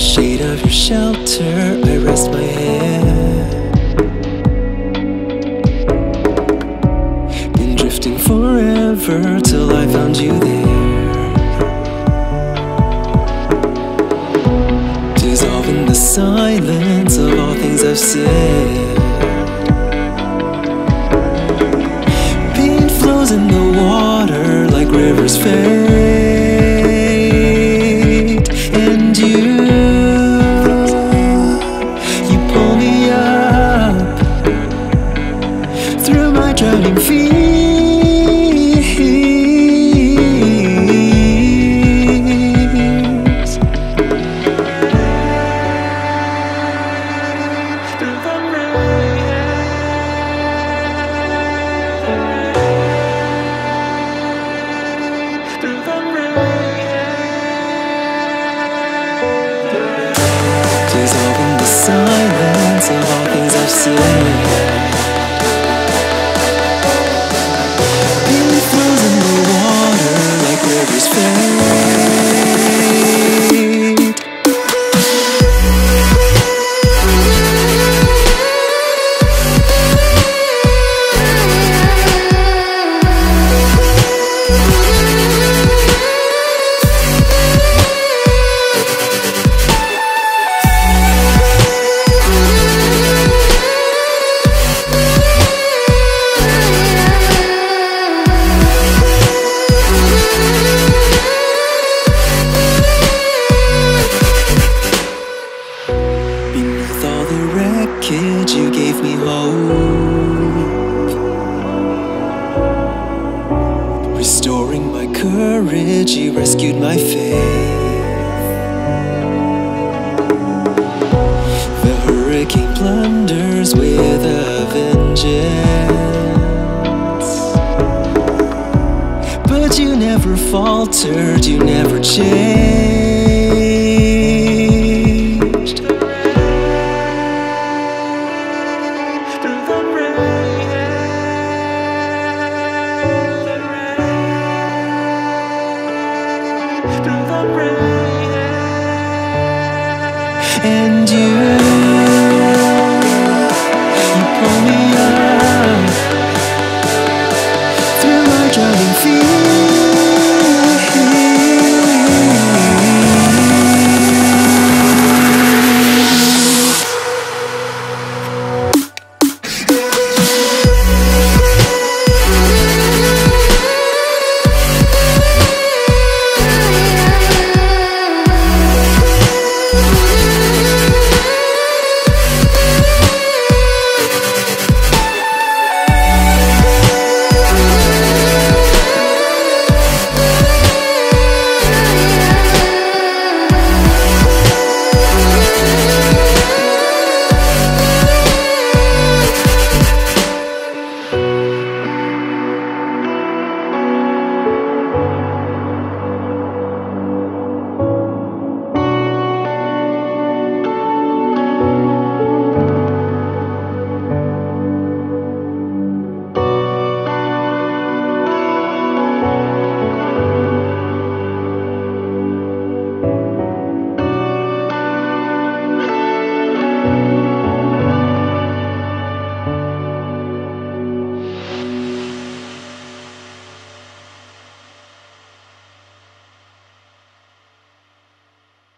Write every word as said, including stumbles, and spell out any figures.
shade of your shelter, I rest my head. Been drifting forever till I found you there. Dissolving the silence of all things I've said. Pain flows in the water like rivers fade. And you, you pull me up through my drowning feet. Dissolving the silence of all things I've said. Pain flows in the water like rivers fade. Beneath all the wreckage, you gave me hope, restoring my courage, you rescued my faith. The hurricane plunders with a vengeance, but you never faltered, you never changed. And you